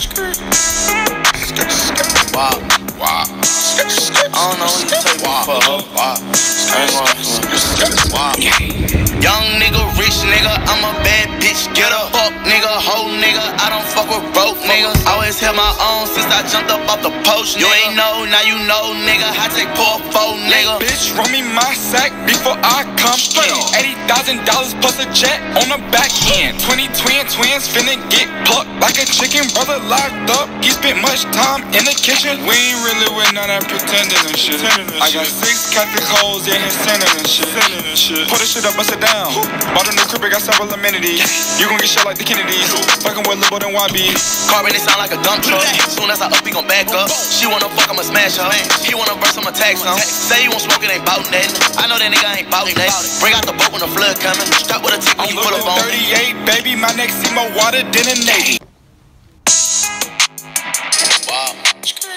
Wow. I don't know what you take me for, Young nigga, rich nigga, I'm a bad bitch. Get a fuck nigga, hoe nigga. I don't fuck with broke niggas. Always held my own since I jumped up off the post. You ain't know, now you know, nigga. I take poor foe, nigga. Bitch, run me my sack before I come in. $80,000 plus a jet on the back end. 20 twins finna get plucked like a chicken. Brother locked up, he spent much time in the kitchen. We ain't really with none of that pretending and shit. I got 6 Catholic hoes in his center and shit. Pull this shit up, bust it down. Bought a new crib, it got several amenities. You gon' get shot like the Kennedys. Fucking with Lil' than YB. Carbon, it sound like a dump truck. Soon as I up, he gon' back up. She wanna fuck, I'ma smash her. He wanna burst, I'ma tax him. Say he won't smoke, it ain't bout nothing. I know that nigga ain't bout nothing. Bring out the boat when the flood coming. Strap with a tick when you pull up on 38, baby, my neck see more water than a Navy. Wow.